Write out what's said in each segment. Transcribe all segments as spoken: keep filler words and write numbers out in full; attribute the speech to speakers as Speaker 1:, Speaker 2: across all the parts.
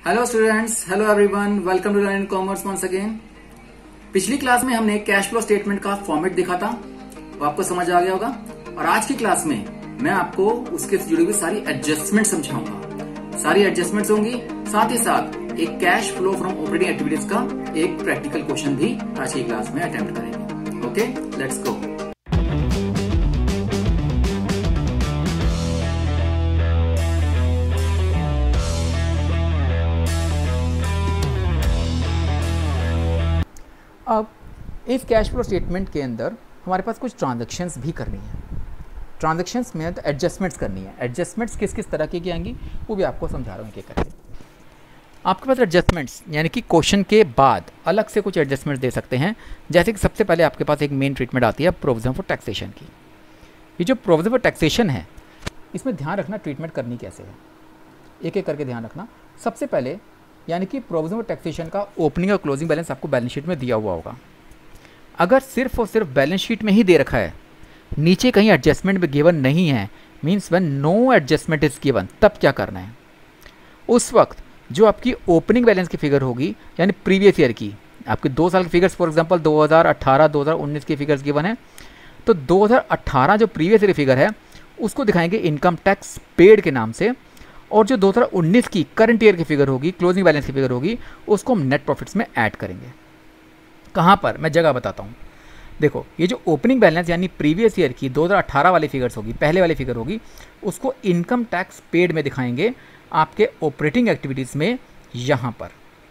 Speaker 1: Hello students, hello everyone, welcome to learn commerce once again. पिछली class में हमने cash flow statement का format देखा था, वो आपको समझ आ गया होगा। और आज की क्लास में मैं आपको उसके से जुड़ी हुई सारी एडजस्टमेंट समझाऊंगा। सारी एडजस्टमेंट्स होंगी, साथ ही साथ एक cash flow from operating activities का एक प्रैक्टिकल क्वेश्चन भी आज की क्लास में अटेम्प्ट करेंगे। Okay, let's go. अब इस कैश फ्लो स्टेटमेंट के अंदर हमारे पास कुछ ट्रांजैक्शंस भी करनी है। ट्रांजैक्शंस में तो एडजस्टमेंट्स करनी है। एडजस्टमेंट्स किस किस तरह की की आएंगी वो भी आपको समझा रहा हूँ एक करके। आपके पास एडजस्टमेंट्स यानी कि क्वेश्चन के बाद अलग से कुछ एडजस्टमेंट्स दे सकते हैं। जैसे कि सबसे पहले आपके पास एक मेन ट्रीटमेंट आती है प्रोविजन फॉर टैक्सेशन की। ये जो प्रोविजन फॉर टैक्सेशन है, इसमें ध्यान रखना ट्रीटमेंट करनी कैसे है, एक एक करके ध्यान रखना। सबसे पहले यानी कि प्रोविजन फॉर टैक्सेशन का ओपनिंग और क्लोजिंग बैलेंस आपको बैलेंस शीट में दिया हुआ होगा। अगर सिर्फ और सिर्फ बैलेंस शीट में ही दे रखा है, नीचे कहीं एडजस्टमेंट में गिवन नहीं है, means when no adjustment is given, तब क्या करना है? उस वक्त जो आपकी ओपनिंग बैलेंस की फिगर होगी यानी प्रीवियस ईयर की, आपके दो साल की फिगर्स, फॉर एग्जांपल दो हज़ार अठारह दो हज़ार उन्नीस की फिगर्स गिवन है, तो दो हज़ार अठारह जो प्रीवियस ईयर फिगर है उसको दिखाएंगे इनकम टैक्स पेड के नाम से, और जो दो हज़ार उन्नीस की करंट ईयर की फिगर होगी, क्लोजिंग बैलेंस की फिगर होगी, उसको हम नेट प्रॉफिट्स में ऐड करेंगे। कहाँ पर, मैं जगह बताता हूँ। देखो, ये जो ओपनिंग बैलेंस यानी प्रीवियस ईयर की दो हज़ार अठारह वाली फिगर्स होगी, पहले वाली फिगर होगी, उसको इनकम टैक्स पेड में दिखाएंगे आपके ऑपरेटिंग एक्टिविटीज़ में, यहाँ पर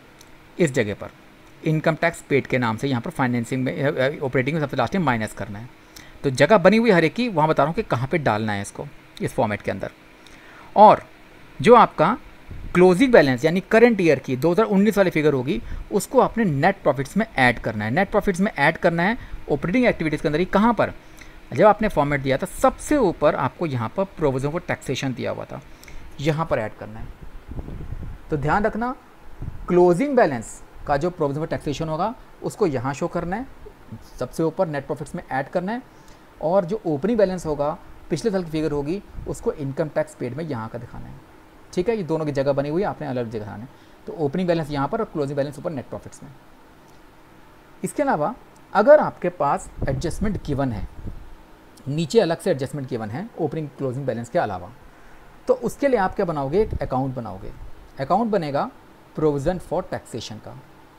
Speaker 1: इस जगह पर इनकम टैक्स पेड के नाम से, यहाँ पर फाइनेंसिंग में, ऑपरेटिंग में सबसे लास्ट में माइनस करना है। तो जगह बनी हुई हर एक की, वहाँ बता रहा हूँ कि कहाँ पर डालना है इसको इस फॉर्मेट के अंदर। और जो आपका क्लोजिंग बैलेंस यानी करंट ईयर की दो हज़ार उन्नीस वाली फिगर होगी, उसको आपने नेट प्रॉफिट्स में ऐड करना है। नेट प्रॉफिट्स में ऐड करना है ऑपरेटिंग एक्टिविटीज़ के अंदर ही। कहाँ पर? जब आपने फॉर्मेट दिया था सबसे ऊपर आपको यहाँ पर प्रोविजन फॉर टैक्सेशन दिया हुआ था, यहाँ पर ऐड करना है। तो ध्यान रखना, क्लोजिंग बैलेंस का जो प्रोविजन फॉर टैक्सेशन होगा उसको यहाँ शो करना है, सबसे ऊपर नेट प्रॉफिट्स में ऐड करना है। और जो ओपनिंग बैलेंस होगा, पिछले साल की फिगर होगी, उसको इनकम टैक्स पेड में यहाँ का दिखाना है। ठीक है, ये दोनों की जगह बनी हुई है, आपने अलग जगह दिखाना है। तो ओपनिंग बैलेंस यहाँ पर और क्लोजिंग बैलेंस ऊपर नेट प्रॉफिट्स में। इसके अलावा अगर आपके पास एडजस्टमेंट गिवन है, नीचे अलग से एडजस्टमेंट गिवन है ओपनिंग क्लोजिंग बैलेंस के अलावा, तो उसके लिए आप क्या बनाओगे? एक अकाउंट बनाओगे। अकाउंट बनेगा प्रोविजन फॉर टैक्सेशन का।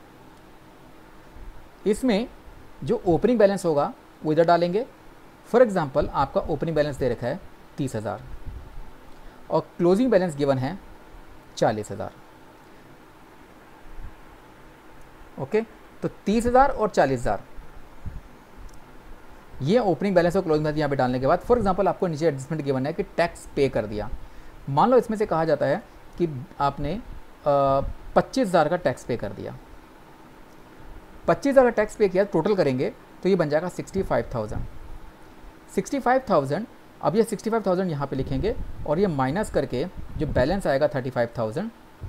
Speaker 1: इसमें जो ओपनिंग बैलेंस होगा वो इधर डालेंगे। फॉर एग्जाम्पल आपका ओपनिंग बैलेंस दे रखा है तीस हज़ार और क्लोजिंग बैलेंस गिवन है चालीस हज़ार। ओके, तो तीस हज़ार और चालीस हज़ार ये ओपनिंग बैलेंस और क्लोजिंग बैलेंस यहाँ पे डालने के बाद, फॉर एग्जांपल आपको नीचे एडजस्टमेंट गिवन है कि टैक्स पे कर दिया। मान लो इसमें से कहा जाता है कि आपने पच्चीस हज़ार का टैक्स पे कर दिया, पच्चीस हज़ार का टैक्स पे किया, टोटल करेंगे तो ये बन जाएगा sixty five thousand. Sixty five thousand, अब ये सिक्सटी फाइव थाउजेंड यहाँ पे लिखेंगे और ये माइनस करके जो बैलेंस आएगा थर्टी फाइव थाउजेंड,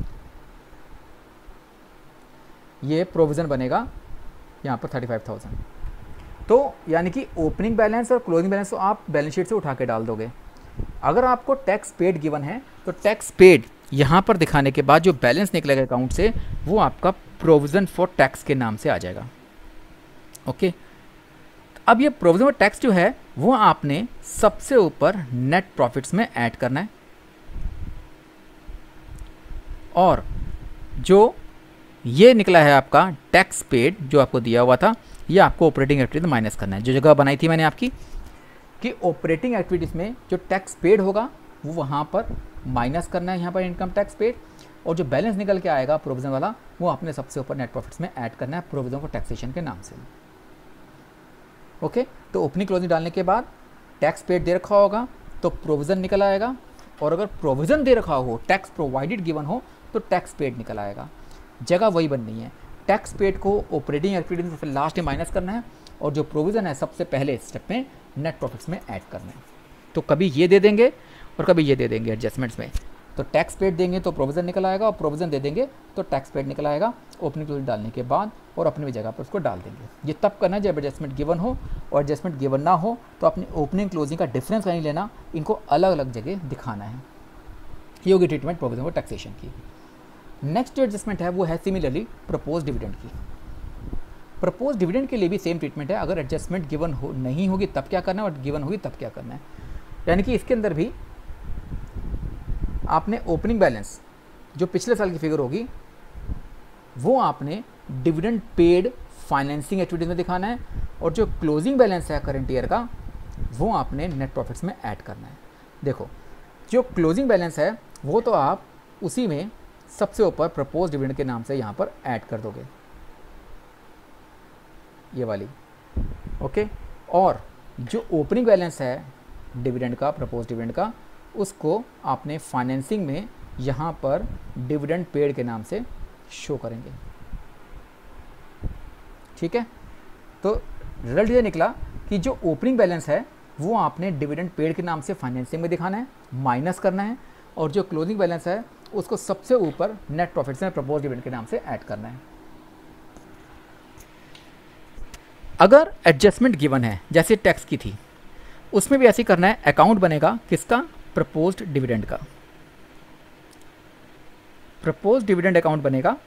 Speaker 1: ये प्रोविज़न बनेगा यहाँ पर थर्टी फाइव थाउजेंड। तो यानी कि ओपनिंग बैलेंस और क्लोजिंग बैलेंस तो आप बैलेंस शीट से उठा के डाल दोगे। अगर आपको टैक्स पेड गिवन है तो टैक्स पेड यहाँ पर दिखाने के बाद जो बैलेंस निकलेगा अकाउंट से, वो आपका प्रोविज़न फॉर टैक्स के नाम से आ जाएगा। ओके, अब ये प्रोविजन फॉर टैक्स जो है वो आपने सबसे ऊपर नेट प्रॉफिट्स में ऐड करना है, और जो ये निकला है आपका टैक्स पेड जो आपको दिया हुआ था, ये आपको ऑपरेटिंग एक्टिविटीज माइनस करना है। जो जगह बनाई थी मैंने आपकी कि ऑपरेटिंग एक्टिविटीज़ में जो टैक्स पेड होगा वो वहाँ पर माइनस करना है, यहाँ पर इनकम टैक्स पेड, और जो बैलेंस निकल के आएगा प्रोविजन वाला, वो आपने सबसे ऊपर नेट प्रॉफिट्स में ऐड करना है प्रोविजन फॉर टैक्सेशन के नाम से। ओके okay, तो ओपनिंग क्लोजिंग डालने के बाद टैक्स पेड दे रखा होगा तो प्रोविज़न निकल आएगा, और अगर प्रोविज़न दे रखा हो, टैक्स प्रोवाइडेड गिवन हो, तो टैक्स पेड निकल आएगा। जगह वही बननी है, टैक्स पेड को ऑपरेटिंग एक्टिविटीज में फिर लास्ट में माइनस करना है, और जो प्रोविज़न है सबसे पहले स्टेप में नेट प्रॉफिट्स में ऐड करना है। तो कभी ये दे देंगे और कभी ये दे देंगे एडजस्टमेंट्स में। तो टैक्स पेड देंगे तो प्रोविज़न निकल आएगा, और प्रोविज़न दे देंगे तो टैक्स पेड निकल आएगा ओपनिंग क्लोजिंग डालने के बाद, और अपनी भी जगह पर उसको डाल देंगे। ये तब करना है जब एडजस्टमेंट गिवन हो, और एडजस्टमेंट गिवन ना हो तो अपनी ओपनिंग क्लोजिंग का डिफरेंस नहीं लेना, इनको अलग अलग जगह दिखाना है। ये होगी ट्रीटमेंट प्रोविजन फॉर टैक्सेशन की। नेक्स्ट जो एडजस्टमेंट है वो है सिमिलरली प्रपोज डिविडेंड की। प्रपोज डिविडेंड के लिए भी सेम ट्रीटमेंट है, अगर एडजस्टमेंट गिवन हो नहीं होगी तब क्या करना है और गिवन होगी तब क्या करना है। यानी कि इसके अंदर भी आपने ओपनिंग बैलेंस जो पिछले साल की फिगर होगी वो आपने डिविडेंड पेड फाइनेंसिंग एक्टिविटीज़ में दिखाना है, और जो क्लोजिंग बैलेंस है करंट ईयर का वो आपने नेट प्रॉफिट्स में ऐड करना है। देखो जो क्लोजिंग बैलेंस है वो तो आप उसी में सबसे ऊपर प्रपोज डिविडेंड के नाम से यहाँ पर ऐड कर दोगे, ये वाली, ओके। और जो ओपनिंग बैलेंस है डिविडेंड का, प्रपोज डिविडेंड का, उसको आपने फाइनेंसिंग में यहाँ पर डिविडेंड पेड के नाम से शो करेंगे, ठीक है। तो रिजल्ट ये निकला कि जो ओपनिंग बैलेंस है वो आपने डिविडेंड पेड के नाम से फाइनेंसिंग में दिखाना है, माइनस करना है, और जो क्लोजिंग बैलेंस है उसको सबसे ऊपर नेट प्रॉफिट्स में प्रपोज डिविडेंड के नाम से ऐड करना है। अगर एडजस्टमेंट गिवन है जैसे टैक्स की थी, उसमें भी ऐसे ही करना है। अकाउंट बनेगा किसका? प्रपोज्ड डिविडेंड का। प्रपोज्ड डिविडेंड अकाउंट बनेगा,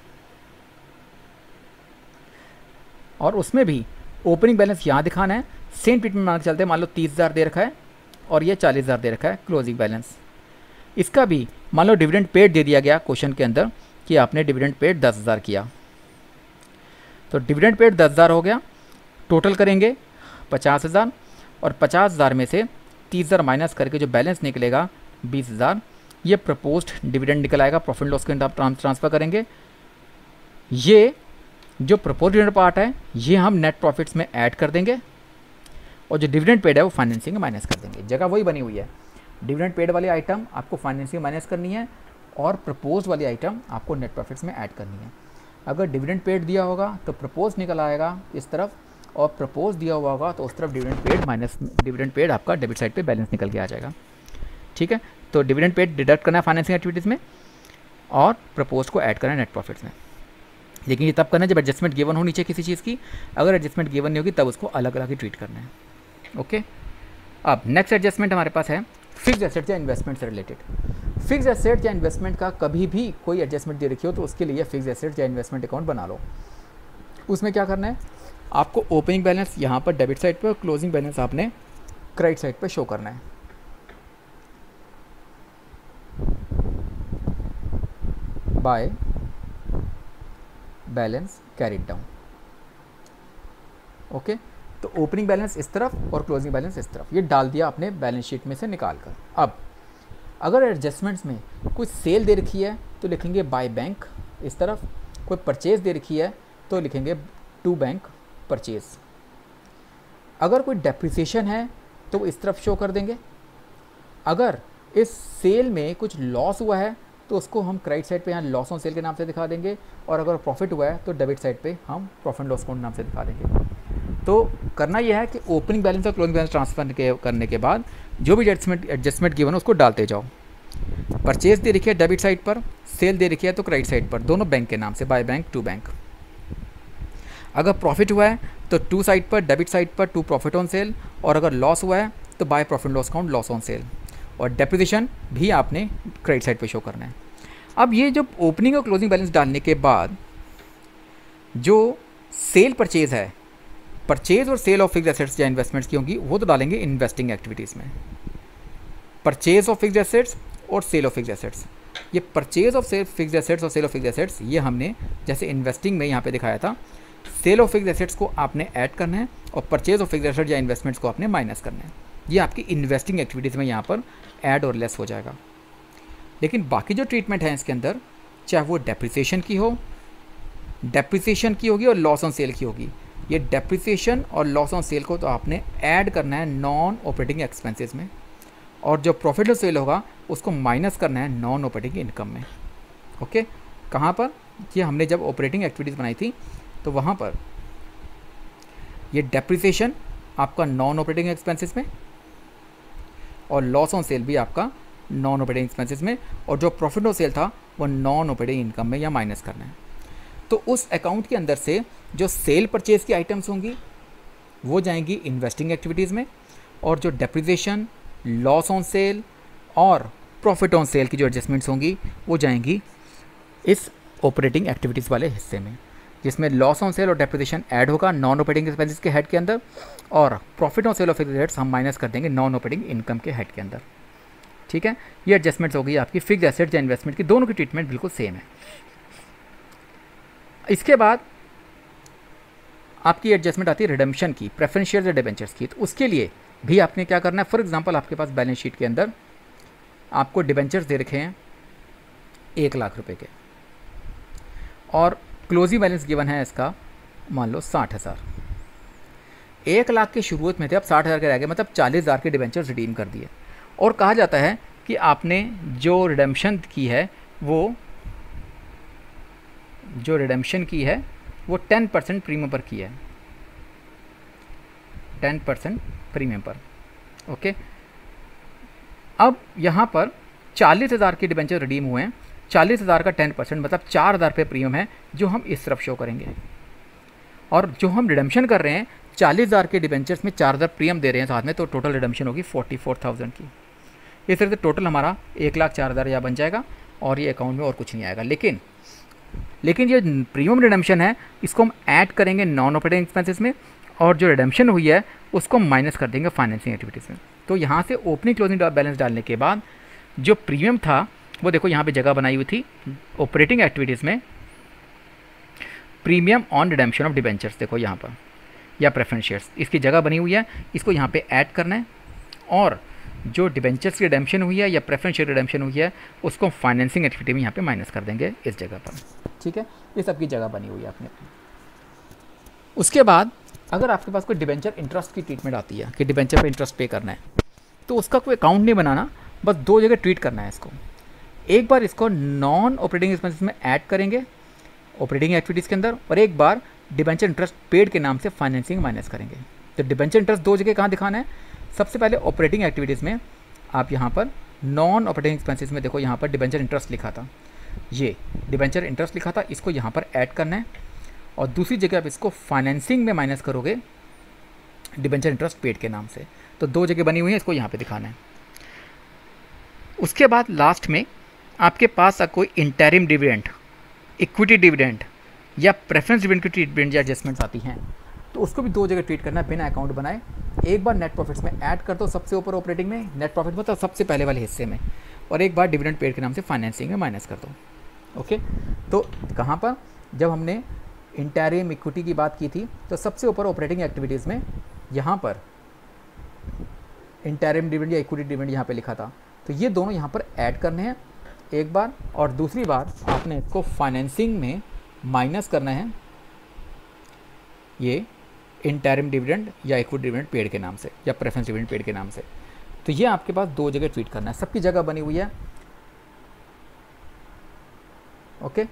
Speaker 1: और उसमें भी ओपनिंग बैलेंस यहाँ दिखाना है। सेम ट्रीटमेंट मान के चलते हैं, मान लो तीस हज़ार दे रखा है और ये चालीस हज़ार दे रखा है क्लोजिंग बैलेंस। इसका भी मान लो डिविडेंड पेड दे दिया गया क्वेश्चन के अंदर कि आपने डिविडेंड पेड दस हज़ार किया, तो डिविडेंड पेड दस हज़ार हो गया, टोटल करेंगे पचास हज़ार, और पचास हज़ार में से तीस हज़ार माइनस करके जो बैलेंस निकलेगा बीस हज़ार, ये प्रपोज्ड डिविडेंड निकल आएगा। प्रॉफिट लॉस के ट्रांसफ़र करेंगे। ये जो प्रपोज डिविडेंड पार्ट है ये हम नेट प्रॉफिट्स में ऐड कर देंगे, और जो डिविडेंड पेड है वो फाइनेंसिंग में माइनस कर देंगे। जगह वही बनी हुई है, डिविडेंड पेड वाली आइटम आपको फाइनेंसिंग में माइनस करनी है, और प्रपोज वाली आइटम आपको नेट प्रॉफिट्स में ऐड करनी है। अगर डिविडेंड पेड दिया होगा तो प्रपोज निकल आएगा इस तरफ, और प्रपोज दिया हुआ होगा तो उस तरफ dividend paid minus dividend paid आपका डेबिट साइड पे बैलेंस निकल के आ जाएगा, ठीक है। तो डिविडेंड पेड डिडक्ट करना है फाइनेंसिंग एक्टिविटीज़ में, और प्रपोज को ऐड करना है नेट प्रॉफिट्स में। लेकिन ये तब करना है जब एडजस्टमेंट गिवन हो नीचे किसी चीज़ की। अगर एडजस्टमेंट गिवन नहीं होगी तब उसको अलग अलग ही ट्रीट करना है, ओके। अब नेक्स्ट एडजस्टमेंट हमारे पास है फिक्स्ड एसेट या इन्वेस्टमेंट से रिलेटेड। फिक्स्ड एसेट या इन्वेस्टमेंट का कभी भी कोई एडजस्टमेंट दे रखी हो तो उसके लिए फिक्स्ड एसेट या इन्वेस्टमेंट अकाउंट बना लो। उसमें क्या करना है, आपको ओपनिंग बैलेंस यहाँ पर डेबिट साइड पर, क्लोजिंग बैलेंस आपने क्रेडिट साइड पर शो करना है। By balance carried down, okay. तो ओपनिंग बैलेंस इस तरफ और क्लोजिंग बैलेंस इस तरफ, ये डाल दिया आपने बैलेंस शीट में से निकाल कर। अब अगर एडजस्टमेंट्स में कोई सेल दे रखी है तो लिखेंगे बाय बैंक इस तरफ, कोई परचेज दे रखी है तो लिखेंगे टू बैंक परचेज। अगर कोई डेप्रिसिएशन है तो इस तरफ शो कर देंगे। अगर इस सेल में कुछ लॉस हुआ है तो उसको हम क्रेडिट साइड पे यहाँ लॉस ऑन सेल के नाम से दिखा देंगे, और अगर प्रॉफिट हुआ है तो डेबिट साइड पे हम प्रॉफिट लॉस अकाउंट नाम से दिखा देंगे। तो करना यह है कि ओपनिंग बैलेंस और क्लोजिंग बैलेंस ट्रांसफर के करने के बाद जो भी एडजस्टमेंट एडजस्टमेंट गिवन है उसको डालते जाओ। परचेज दे रखी है डेबिट साइड पर, सेल दे रखी है तो क्रेडिट साइड पर, दोनों बैंक के नाम से, बाय बैंक टू बैंक। अगर प्रॉफिट हुआ है तो टू साइड पर, डेबिट साइड पर टू प्रॉफिट ऑन सेल, और अगर लॉस हुआ है तो by profit loss account loss on sale, और डेप्रिसिएशन भी आपने क्रेडिट साइड पे शो करना है। अब ये जब ओपनिंग और क्लोजिंग बैलेंस डालने के बाद जो सेल परचेज है, परचेज और सेल ऑफ फिक्स्ड एसेट्स या इन्वेस्टमेंट्स की होंगी वो तो डालेंगे इन्वेस्टिंग एक्टिविटीज़ में। परचेज ऑफ फिक्स्ड एसेट्स और सेल ऑफ फिक्स्ड एसेट्स, ये परचेज ऑफ फिक्स्ड एसेट्स और सेल ऑफ फिक्स्ड एसेट्स ये हमने जैसे इन्वेस्टिंग में यहाँ पे दिखाया था, सेल ऑफ फिक्स्ड एसेट्स को आपने ऐड करना है और परचेज ऑफ फिक्स्ड एसेट्स या इन्वेस्टमेंट्स को आपने माइनस करना है। ये आपकी इन्वेस्टिंग एक्टिविटीज़ में यहाँ पर ऐड और लेस हो जाएगा। लेकिन बाकी जो ट्रीटमेंट है इसके अंदर, चाहे वो डेप्रिसिएशन की हो, डेप्रिसिएशन की होगी और लॉस ऑन सेल की होगी, ये डेप्रिसिएशन और लॉस ऑन सेल को तो आपने ऐड करना है नॉन ऑपरेटिंग एक्सपेंसेस में, और जो प्रॉफिट ऑन सेल होगा उसको माइनस करना है नॉन ऑपरेटिंग इनकम में, ओके। कहाँ पर? ये हमने जब ऑपरेटिंग एक्टिविटीज़ बनाई थी तो वहाँ पर ये डेप्रिसिएशन आपका नॉन ऑपरेटिंग एक्सपेंसेस में, और लॉस ऑन सेल भी आपका नॉन ऑपरेटिंग एक्सपेंसेस में, और जो प्रॉफिट ऑन सेल था वो नॉन ऑपरेटिंग इनकम में या माइनस करना है। तो उस अकाउंट के अंदर से जो सेल परचेज की आइटम्स होंगी वो जाएंगी इन्वेस्टिंग एक्टिविटीज़ में, और जो डेप्रिसिएशन, लॉस ऑन सेल और प्रॉफिट ऑन सेल की जो एडजस्टमेंट्स होंगी वो जाएंगी इस ऑपरेटिंग एक्टिविटीज़ वाले हिस्से में, जिसमें लॉस ऑन सेल और डेप्रिसिएशन ऐड होगा नॉन ऑपरेटिंग एक्सपेंसेस के हेड के अंदर, और profit on sale of fixed assets हम माइनस कर देंगे नॉन ऑपरेटिंग इनकम के हेड के अंदर। ठीक है, ये एडजस्टमेंट्स हो गई आपकी फिक्स्ड एसेट्स या इन्वेस्टमेंट की, दोनों की ट्रीटमेंट बिल्कुल सेम है। इसके बाद आपकी एडजस्टमेंट आती है रिडेम्पशन की, प्रेफरेंस शेयर्स या डिबेंचर्स की। तो उसके लिए भी आपने क्या करना है, फॉर एग्जांपल आपके पास बैलेंस शीट के अंदर आपको डिबेंचर्स दे रखे हैं एक लाख रुपए के, और क्लोजिंग बैलेंस गिवन है इसका मान लो साठ हज़ार। एक लाख के शुरुआत में थे, अब साठ हज़ार के रह गए, मतलब चालीस हज़ार के डिबेंचर्स रिडीम कर दिए। और कहा जाता है कि आपने जो रिडेम्पशन की है वो जो रिडेम्पशन की है वो टेन परसेंट प्रीमियम पर की है, टेन परसेंट प्रीमियम पर। ओके, अब यहाँ पर चालीस हज़ार के डिबेंचर रिडीम हुए हैं, चालीस हज़ार का टेन परसेंट मतलब चार हज़ार रुपये प्रीमियम है जो हम इस तरफ शो करेंगे, और जो हम रिडेम्पशन कर रहे हैं चालीस हज़ार के डिबेंचर्स में चार हज़ार प्रीमियम दे रहे हैं साथ में, तो टोटल रिडेम्पशन होगी फोर्टी फोर थाउजेंड की। इस तरह से टोटल हमारा एक लाख चार हज़ार यहाँ बन जाएगा, और ये अकाउंट में और कुछ नहीं आएगा। लेकिन लेकिन ये प्रीमियम रिडेम्पशन है, इसको हम ऐड करेंगे नॉन ऑपरेटिंग एक्सपेंसेस में, और जो रिडेम्पशन हुई है उसको माइनस कर देंगे फाइनेंसिंग एक्टिविटीज़ में। तो यहाँ से ओपनिंग क्लोजिंग बैलेंस डालने के बाद जो प्रीमियम था वो देखो यहाँ पे जगह बनाई हुई थी ऑपरेटिंग एक्टिविटीज़ में, premium on redemption of debentures, देखो यहाँ पर, या प्रेफरेंस शेयर्स, इसकी जगह बनी हुई है, इसको यहाँ पे ऐड करना है, और जो डिबेंचर्स की रिडेम्पशन हुई है या प्रेफरेंस शेयर रिडेम्पशन हुई है उसको फाइनेंसिंग एक्टिविटी में यहाँ पे माइनस कर देंगे इस जगह पर। ठीक है, ये सबकी जगह बनी हुई है अपने। उसके बाद अगर आपके पास कोई डिबेंचर इंटरेस्ट की ट्रीटमेंट आती है कि डिबेंचर पे इंटरेस्ट पे करना है, तो उसका कोई अकाउंट नहीं बनाना, बस दो जगह ट्रीट करना है इसको। एक बार इसको नॉन ऑपरेटिंग एक्सपेंसेस में ऐड करेंगे ऑपरेटिंग एक्टिविटीज़ के अंदर, और एक बार डिबेंचर इंटरेस्ट पेड के नाम से फाइनेंसिंग माइनस करेंगे। तो डिबेंचर इंटरेस्ट दो जगह कहाँ दिखाना है, सबसे पहले ऑपरेटिंग एक्टिविटीज़ में आप यहाँ पर नॉन ऑपरेटिंग एक्सपेंसेस में देखो यहाँ पर डिबेंचर इंटरेस्ट लिखा था, ये डिबेंचर इंटरेस्ट लिखा था, इसको यहाँ पर ऐड करना है, और दूसरी जगह आप इसको फाइनेंसिंग में माइनस करोगे डिबेंचर इंटरेस्ट पेड के नाम से। तो दो जगह बनी हुई है, इसको यहाँ पे दिखाना है। उसके बाद लास्ट में आपके पास कोई इंटरिम डिविडेंड, इक्विटी डिविडेंड या प्रेफरेंस डिविडेंड की ट्रीटमेंट या एडजस्टमेंट्स आती हैं, तो उसको भी दो जगह ट्रीट करना है बिना अकाउंट बनाए। एक बार नेट प्रॉफिट्स में ऐड कर दो, सबसे ऊपर ऑपरेटिंग में नेट प्रॉफिट मतलब सबसे पहले वाले हिस्से में, और एक बार डिविडेंड पेड के नाम से फाइनेंसिंग में माइनस कर दो। ओके, तो कहाँ पर जब हमने इंटरिम इक्विटी की बात की थी, तो सबसे ऊपर ऑपरेटिंग एक्टिविटीज़ में यहाँ पर इंटरिम डिविडेंड या इक्विटी डिविडेंड यहाँ पे लिखा था, तो ये दोनों यहाँ पर ऐड करने हैं एक बार, और दूसरी बार आपने इसको फाइनेंसिंग में माइनस करना है ये इंटरिम डिविडेंड या इक्विटी डिविडेंड पेड के नाम से या प्रेफरेंस डिविडेंड पेड के नाम से। तो ये आपके पास दो जगह ट्रीट करना है, सबकी जगह बनी हुई है। ओके,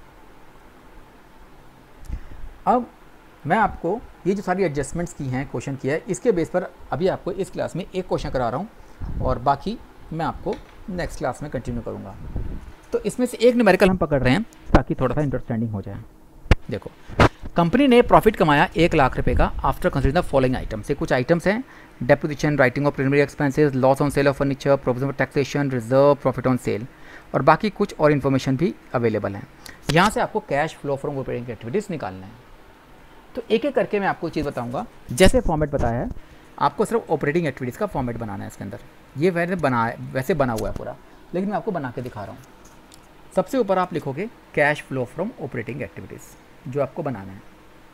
Speaker 1: अब मैं आपको ये जो सारी एडजस्टमेंट्स की हैं, क्वेश्चन किया है, इसके बेस पर अभी आपको इस क्लास में एक क्वेश्चन करा रहा हूँ, और बाकी मैं आपको नेक्स्ट क्लास में कंटिन्यू करूँगा। तो इसमें से एक न्यूमेरिकल हम पकड़ रहे हैं ताकि थोड़ा सा अंडरस्टैंडिंग हो जाए। देखो, कंपनी ने प्रॉफिट कमाया एक लाख रुपए का after considering the following items. ये कुछ आइटम्स हैं, depreciation, writing off preliminary expenses, loss on sale of furniture, provision for taxation, reserve, profit on sale, और बाकी कुछ और इन्फॉर्मेशन भी अवेलेबल है। यहाँ से आपको cash flow from operating activities निकालना है। तो एक एक करके मैं आपको चीज़ बताऊँगा, जैसे फॉर्मेट बताया है आपको सिर्फ ऑपरेटिंग एक्टिविटीज़ का फॉर्मेट बनाना है इसके अंदर। ये वैसे बना वैसे बना हुआ है पूरा, लेकिन मैं आपको बना के दिखा रहा हूँ। सबसे ऊपर आप लिखोगे cash flow from operating activities, जो आपको बनाना है।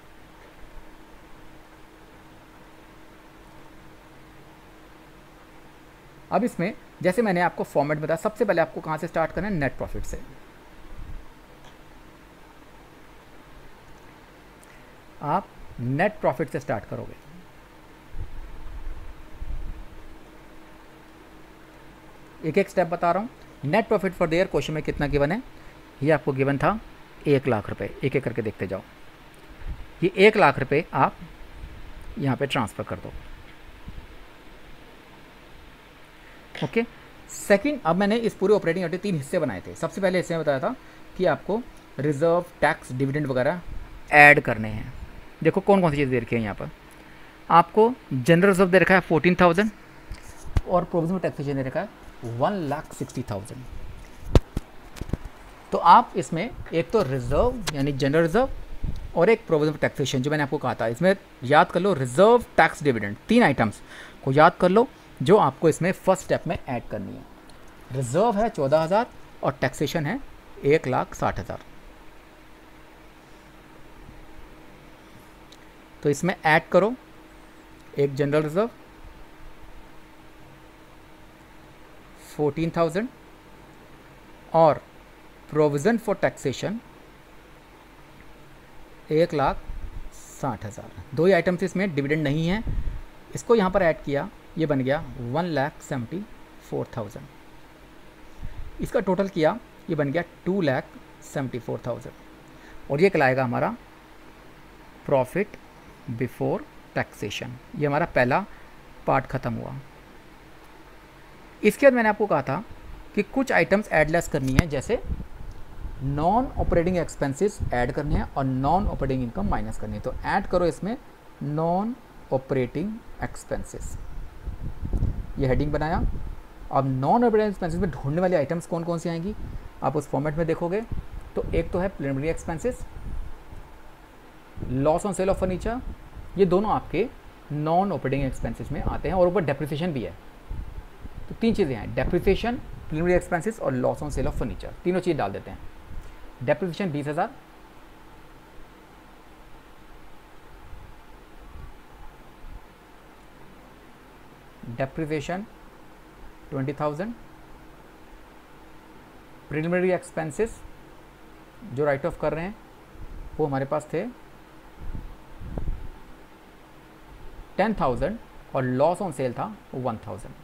Speaker 1: अब इसमें जैसे मैंने आपको फॉर्मेट बताया, सबसे पहले आपको कहाँ से स्टार्ट करना है, नेट प्रॉफिट से। आप नेट प्रॉफिट से स्टार्ट करोगे। एक एक स्टेप बता रहा हूँ। Net profit for the year question में कितना गिवन है, ये आपको गिवन था एक लाख रुपए। एक एक करके देखते जाओ। ये एक लाख रुपए आप यहाँ पे ट्रांसफ़र कर दो। ओके, सेकंड, अब मैंने इस पूरे ऑपरेटिंग एक्टिविटी तीन हिस्से बनाए थे। सबसे पहले हिस्से में बताया था कि आपको रिजर्व, टैक्स, डिविडेंड वगैरह ऐड करने हैं। देखो कौन कौन सी चीज़ दे रखी है यहाँ पर। आपको जनरल रिजर्व दे रखा है फोर्टीन थाउजेंड, और प्रोविजन टैक्सेशन दे रखा है वन लाख सिक्सटी थाउजेंड। तो आप इसमें एक तो रिजर्व यानी जनरल रिजर्व और एक प्रोविजन फॉर टैक्सेशन जो मैंने आपको कहा था, इसमें याद कर लो रिजर्व, टैक्स, डिविडेंड, तीन आइटम्स को याद कर लो जो आपको इसमें फर्स्ट स्टेप में ऐड करनी है। रिजर्व है चौदह हज़ार और टैक्सेशन है एक लाख साठ हज़ार। तो इसमें ऐड करो एक जनरल रिजर्व फोर्टीन थाउजेंड और प्रोविज़न फॉर टैक्सेशन एक लाख साठ हज़ार। दो ही आइटम्स इसमें, डिविडेंड नहीं है, इसको यहाँ पर ऐड किया, ये बन गया one lakh seventy four thousand. इसका टोटल किया, ये बन गया two lakh seventy four thousand और ये कहलाएगा हमारा प्रॉफिट बिफोर टैक्सेशन। ये हमारा पहला पार्ट ख़त्म हुआ। इसके बाद मैंने आपको कहा था कि कुछ आइटम्स ऐड लेस करनी है, जैसे नॉन ऑपरेटिंग एक्सपेंसेस ऐड करने हैं और नॉन ऑपरेटिंग इनकम माइनस करनी है। तो ऐड करो इसमें नॉन ऑपरेटिंग एक्सपेंसेस, ये हेडिंग बनाया। अब नॉन ऑपरेटिंग एक्सपेंसेस में ढूंढने वाली आइटम्स कौन कौन सी आएंगी आप उस फॉर्मेट में देखोगे। तो एक तो है preliminary expenses, loss on sale of furniture, ये दोनों आपके नॉन ऑपरेटिंग एक्सपेंसेस में आते हैं और ऊपर डेप्रिसिएशन भी है। तो तीन चीज़ें हैं, डेप्रिसिएशन, प्रिलिमिनरी एक्सपेंसेस और loss on sale of furniture, तीनों चीज़ डाल देते हैं। डेप्रिसिएशन बीस हज़ार, depreciation twenty thousand, preliminary expenses जो राइट ऑफ कर रहे हैं वो हमारे पास थे टेन थाउजेंड और लॉस ऑन सेल था वन थाउजेंड।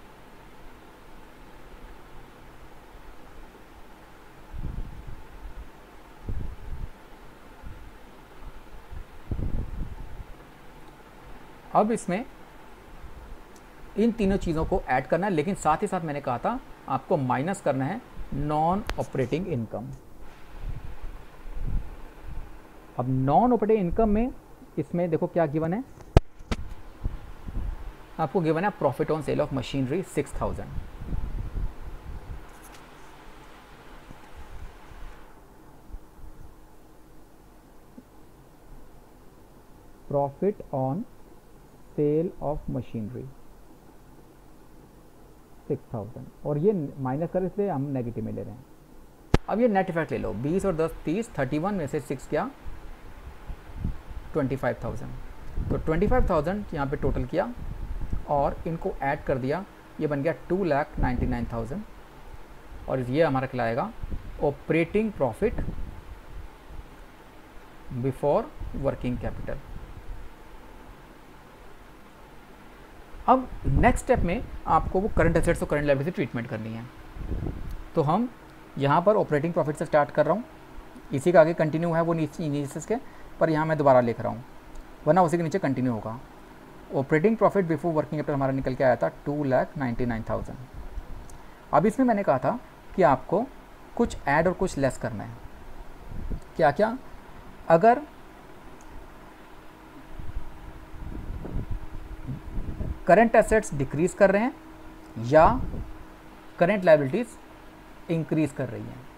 Speaker 1: अब इसमें इन तीनों चीज़ों को ऐड करना है, लेकिन साथ ही साथ मैंने कहा था आपको माइनस करना है नॉन ऑपरेटिंग इनकम। अब नॉन ऑपरेटिंग इनकम में इसमें देखो क्या गिवन है, आपको गिवन है profit on sale of machinery six thousand, profit on sale of machinery six thousand और ये माइनस कर इसलिए हम नेगेटिव में ले रहे हैं। अब ये नेट इफेक्ट ले लो, बीस और दस तीस, थर्टी वन में से सिक्स क्या ट्वेंटी फाइव थाउजेंड। तो ट्वेंटी फाइव थाउजेंड यहाँ पे टोटल किया और इनको ऐड कर दिया, ये बन गया two lakh ninety nine thousand और ये हमारा कहलाएगा operating profit before working capital. अब नेक्स्ट स्टेप में आपको वो करंट एसेट्स और करंट लायबिलिटी ट्रीटमेंट करनी है। तो हम यहाँ पर ऑपरेटिंग प्रॉफिट से स्टार्ट कर रहा हूँ, इसी का आगे कंटिन्यू है वो नीचे के, पर यहाँ मैं दोबारा लिख रहा हूँ वरना उसी के नीचे कंटिन्यू होगा। Operating profit before working capital हमारा निकल के आया था two lakh ninety nine thousand. अब इसमें मैंने कहा था कि आपको कुछ ऐड और कुछ लेस करना है। क्या क्या? अगर करंट एसेट्स डिक्रीज कर रहे हैं या करंट लायबिलिटीज इंक्रीज कर रही हैं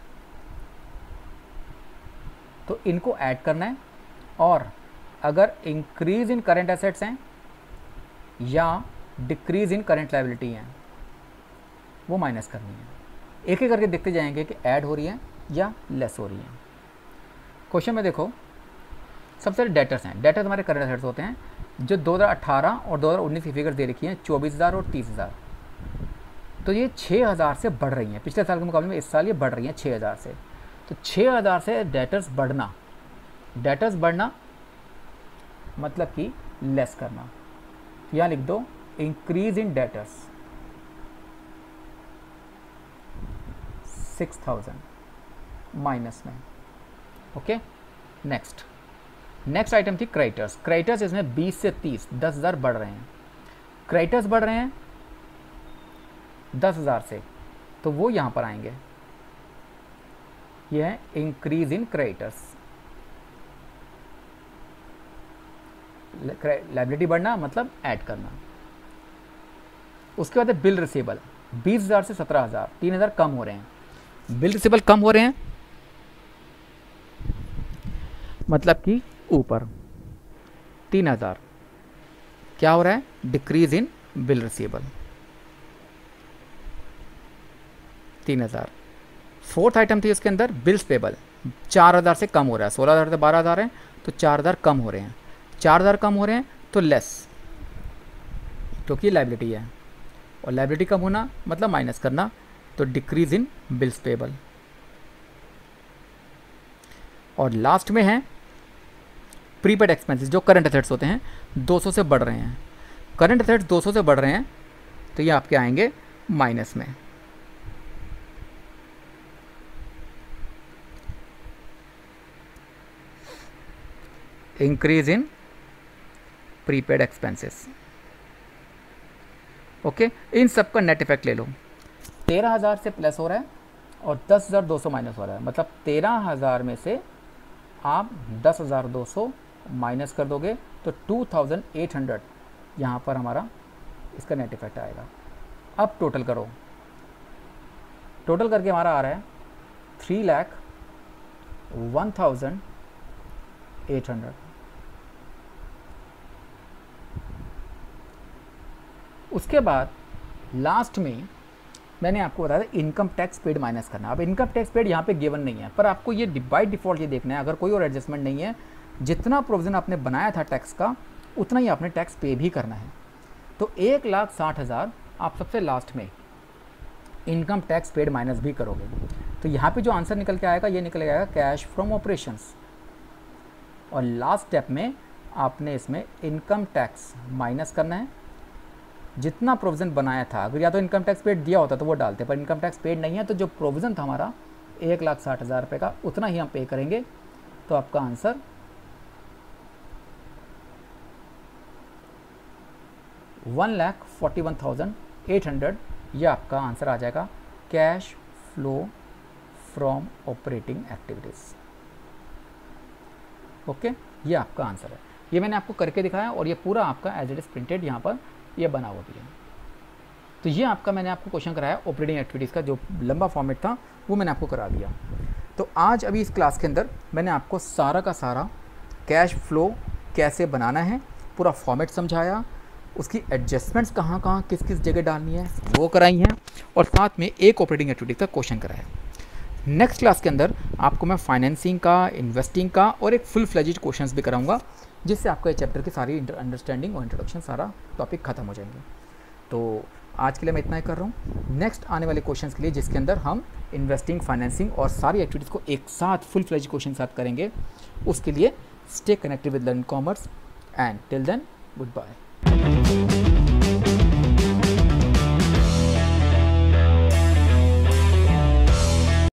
Speaker 1: तो इनको ऐड करना है, और अगर इंक्रीज इन करंट एसेट्स हैं या डिक्रीज इन करंट लायबिलिटी हैं वो माइनस करनी है। एक एक करके देखते जाएंगे कि ऐड हो रही है या लेस हो रही है। क्वेश्चन में देखो सबसे पहले डेटर्स हैं। डेटर्स हमारे करंट एसेट्स होते हैं जो दो हज़ार अठारह और दो हज़ार उन्नीस की फिगर दे रखी हैं, चौबीस हज़ार और तीस हज़ार। तो ये छः हज़ार से बढ़ रही हैं, पिछले साल के मुकाबले में इस साल ये बढ़ रही हैं छः हज़ार से। तो छः हज़ार से डेटर्स बढ़ना, डेटर्स बढ़ना मतलब कि लेस करना। तो यहाँ लिख दो increase in debtors six thousand minus में। ओके, नेक्स्ट नेक्स्ट आइटम थी क्रेडिटर्स। क्रेडिटर्स इसमें बीस से तीस, दस हज़ार बढ़ रहे हैं। क्रेडिटर्स बढ़ रहे हैं दस हज़ार से, तो वो यहाँ पर आएंगे। ये है इंक्रीज इन क्रेडिटर्स। लायबिलिटी बढ़ना मतलब ऐड करना। उसके बाद है बिल रिसीवेबल, बीस हज़ार से सत्रह हज़ार, तीन हज़ार कम हो रहे हैं। बिल रिसीवेबल कम हो रहे हैं मतलब कि ऊपर तीन हज़ार क्या हो रहा है, डिक्रीज इन बिल रिसीवेबल तीन हज़ार। फोर्थ आइटम थी उसके अंदर बिल्स पेबल, चार हज़ार से कम हो रहा है, सोलह हज़ार से बारह हज़ार है तो चार हज़ार कम हो रहे हैं, चार हज़ार कम हो रहे हैं तो लेस, क्योंकि लाइबिलिटी है और लाइबिलिटी कम होना मतलब माइनस करना, तो डिक्रीज इन बिल्स पेबल। और लास्ट में है प्रीपेड एक्सपेंसेस जो करंट एसेट्स होते हैं दो सौ से बढ़ रहे हैं, करंट एसेट्स दो सौ से बढ़ रहे हैं तो ये आपके आएंगे माइनस में। Increase in prepaid expenses. Okay, इन सब का नेट इफेक्ट ले लो, तेरह हज़ार से प्लस हो रहा है और दस हज़ार दो सौ माइनस हो रहा है, मतलब तेरह हज़ार में से आप दस हज़ार दो सौ माइनस कर दोगे तो टू थाउजेंड एट हंड्रेड यहाँ पर हमारा इसका नेट इफेक्ट आएगा। अब टोटल करो, टोटल करके हमारा आ रहा है three lakh one thousand eight hundred. उसके बाद लास्ट में मैंने आपको बताया था इनकम टैक्स पेड माइनस करना। अब इनकम टैक्स पेड यहाँ पे गिवन नहीं है, पर आपको ये बाय डिफ़ॉल्ट ये देखना है, अगर कोई और एडजस्टमेंट नहीं है, जितना प्रोविज़न आपने बनाया था टैक्स का उतना ही आपने टैक्स पे भी करना है। तो एक लाख साठ हज़ार आप सबसे लास्ट में इनकम टैक्स पेड माइनस भी करोगे, तो यहाँ पे जो आंसर निकल के आएगा ये निकल के आएगा कैश फ्रॉम ऑपरेशंस। और लास्ट स्टेप में आपने इसमें इनकम टैक्स माइनस करना है, जितना प्रोविज़न बनाया था, अगर या तो इनकम टैक्स पेड दिया होता तो वो डालते, पर इनकम टैक्स पेड नहीं है तो जो प्रोविज़न था हमारा एक लाख साठ हज़ार रुपये का उतना ही हम पे करेंगे। तो आपका answer one lakh forty one thousand eight hundred यह आपका आंसर आ जाएगा cash flow from operating activities. Okay, ये आपका आंसर है। ये मैंने आपको करके दिखाया और ये पूरा आपका एज इट इज़ प्रिंटेड यहाँ पर ये बना हुआ भी है। तो ये आपका मैंने आपको क्वेश्चन कराया ऑपरेटिंग एक्टिविटीज़ का, जो लंबा फॉर्मेट था वो मैंने आपको करा दिया। तो आज अभी इस क्लास के अंदर मैंने आपको सारा का सारा कैश फ्लो कैसे बनाना है पूरा फॉर्मेट समझाया, उसकी एडजस्टमेंट्स कहाँ कहाँ किस किस जगह डालनी है वो कराई हैं, और साथ में एक ऑपरेटिंग एक्टिविटी का क्वेश्चन कराया। नेक्स्ट क्लास के अंदर आपको मैं फाइनेंसिंग का, इन्वेस्टिंग का और एक फुल फ्लेजिड क्वेश्चंस भी कराऊंगा, जिससे आपका ये चैप्टर की सारी अंडरस्टैंडिंग और इंट्रोडक्शन सारा टॉपिक खत्म हो जाएंगे। तो आज के लिए मैं इतना ही कर रहा हूँ। नेक्स्ट आने वाले क्वेश्चंस के लिए जिसके अंदर हम इन्वेस्टिंग, फाइनेंसिंग और सारी एक्टिविटीज़ को एक साथ फुल फ्लेजिड क्वेश्चन साथ करेंगे, उसके लिए stay connected with Learn Commerce and till then good bye.